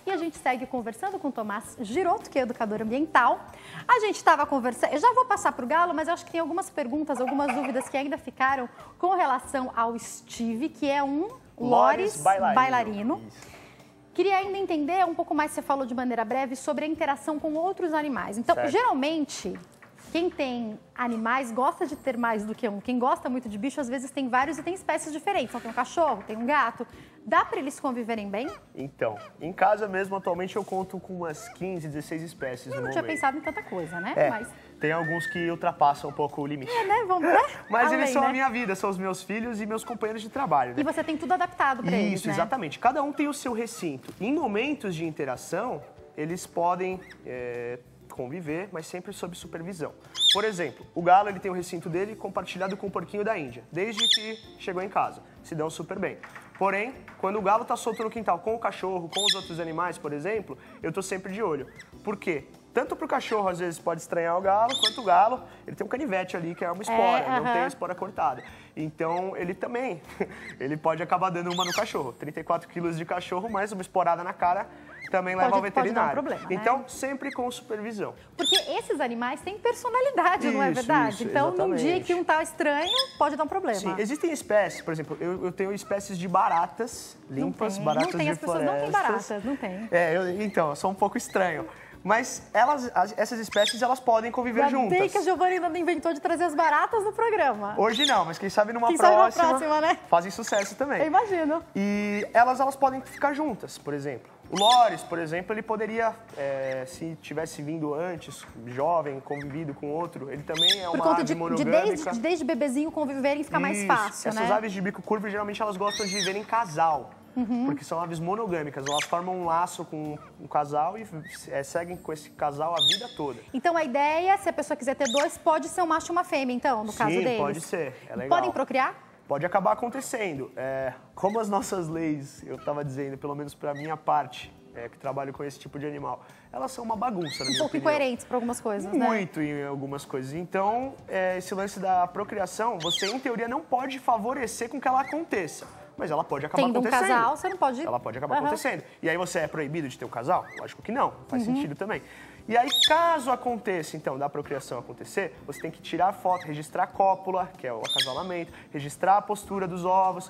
E a gente segue conversando com o Tomás Girotto, que é educador ambiental. A gente estava conversando, eu já vou passar para o Galo, mas eu acho que tem algumas perguntas, algumas dúvidas que ainda ficaram com relação ao Steve, que é um Loris bailarino. Queria ainda entender um pouco mais, você falou de maneira breve, sobre a interação com outros animais. Então, geralmente, quem tem animais gosta de ter mais do que um. Quem gosta muito de bicho, às vezes tem vários e tem espécies diferentes. Então, tem um cachorro, tem um gato. Dá para eles conviverem bem? Então, em casa mesmo, atualmente eu conto com umas 15, 16 espécies no momento. Eu não tinha pensado em tanta coisa, né? Mas tem alguns que ultrapassam um pouco o limite. Né? Vamos ver? Mas eles são a minha vida, são os meus filhos e meus companheiros de trabalho, né? E você tem tudo adaptado para eles, Isso, né? exatamente. Cada um tem o seu recinto. Em momentos de interação, eles podem conviver, mas sempre sob supervisão. Por exemplo, o galo ele tem o recinto dele compartilhado com o porquinho da Índia, desde que chegou em casa. Se dão super bem. Porém, quando o galo está solto no quintal com o cachorro, com os outros animais, por exemplo, eu estou sempre de olho. Por quê? Tanto para o cachorro, às vezes, pode estranhar o galo, quanto o galo, ele tem um canivete ali, que é uma espora, não tem a espora cortada. Então, ele também, ele pode acabar dando uma no cachorro. 34 quilos de cachorro, mais uma esporada na cara, também leva ao veterinário. Pode dar um problema, então, sempre com supervisão. Porque esses animais têm personalidade, não é verdade? Então, num dia que um tá estranho, pode dar um problema. Sim, existem espécies, por exemplo, eu tenho espécies de baratas limpas, baratas de florestas. As pessoas não têm baratas, não tem. Então, eu sou um pouco estranho. Mas essas espécies, elas podem conviver juntas. Bem que a Giovana ainda não inventou de trazer as baratas no programa. Hoje não, mas quem sabe numa próxima, né? Fazem sucesso também. Eu imagino. E elas podem ficar juntas, por exemplo. O Loris, por exemplo, ele poderia, se tivesse vindo antes, jovem, convivido com outro, ele também é uma ave monogâmica. Desde bebezinho conviverem fica mais fácil, né? Essas aves de bico curvo, geralmente, elas gostam de viver em casal. Porque são aves monogâmicas, elas formam um laço com um casal e seguem com esse casal a vida toda. Então a ideia, se a pessoa quiser ter dois, pode ser um macho e uma fêmea, então, no caso deles? Sim, pode ser, é legal. Podem procriar? Pode acabar acontecendo. Como as nossas leis, eu estava dizendo, pelo menos para a minha parte, que trabalho com esse tipo de animal, elas são uma bagunça, na minha opinião. Um pouco incoerentes para algumas coisas, né? Muito em algumas coisas. Então, esse lance da procriação, você, em teoria, não pode favorecer com que ela aconteça. Mas ela pode acabar acontecendo. Tendo um casal, você não pode... Ela pode acabar acontecendo. E aí você é proibido de ter um casal? Lógico que não. Faz sentido também. E aí, caso aconteça, então, da procriação acontecer, você tem que tirar a foto, registrar a cópula, que é o acasalamento, registrar a postura dos ovos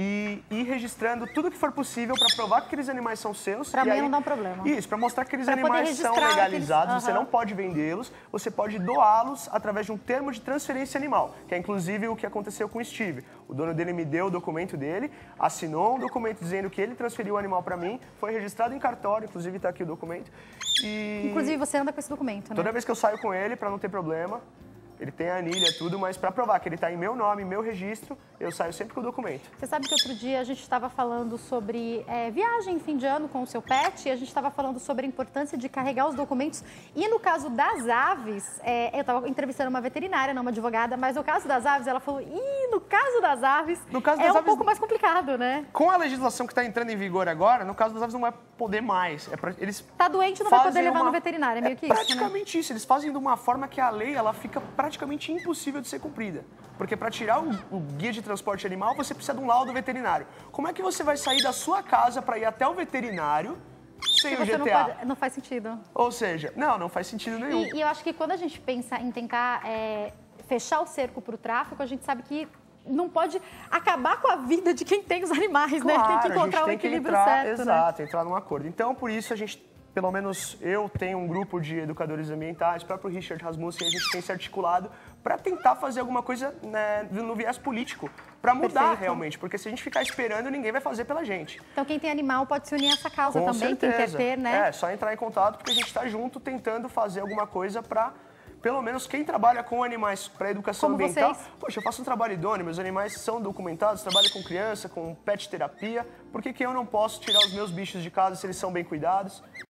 e ir registrando tudo que for possível para provar que aqueles animais são seus. Para mim não dá um problema. Isso, para mostrar que aqueles animais são legalizados, você não pode vendê-los, você pode doá-los através de um termo de transferência animal, que é inclusive o que aconteceu com o Steve. O dono dele me deu o documento dele, assinou um documento dizendo que ele transferiu o animal para mim, foi registrado em cartório, inclusive está aqui o documento. Inclusive você anda com esse documento, né? Toda vez que eu saio com ele, para não ter problema, ele tem a anilha, tudo, mas para provar que ele está em meu nome, meu registro, eu saio sempre com o documento. Você sabe que outro dia a gente estava falando sobre viagem em fim de ano com o seu pet e a gente estava falando sobre a importância de carregar os documentos. E no caso das aves, eu estava entrevistando uma veterinária, não uma advogada, mas no caso das aves, ela falou, no caso das aves, um pouco mais complicado, né? Com a legislação que está entrando em vigor agora, no caso das aves não vai poder mais. Eles tá doente, não vai poder levar no veterinário, é meio que isso, praticamente isso. Eles fazem de uma forma que a lei ela fica praticamente impossível de ser cumprida. Porque para tirar o guia de transporte animal, você precisa de um laudo veterinário. Como é que você vai sair da sua casa para ir até o veterinário sem o GTA? Não faz sentido. Ou seja, não faz sentido nenhum. E eu acho que quando a gente pensa em tentar fechar o cerco para o tráfico, a gente sabe que não pode acabar com a vida de quem tem os animais, claro, né? Tem que encontrar o equilíbrio certo, exato, entrar num acordo. Então, por isso, a gente, pelo menos eu tenho um grupo de educadores ambientais, o próprio Richard Rasmussen, a gente tem se articulado para tentar fazer alguma coisa no viés político, para mudar realmente, porque se a gente ficar esperando, ninguém vai fazer pela gente. Então quem tem animal pode se unir a essa causa com também, certeza. Quem quer ter, né? Só entrar em contato, porque a gente está junto tentando fazer alguma coisa para... Pelo menos quem trabalha com animais para educação ambiental, poxa, eu faço um trabalho idôneo, meus animais são documentados, trabalho com criança, com pet terapia, por que eu não posso tirar os meus bichos de casa se eles são bem cuidados?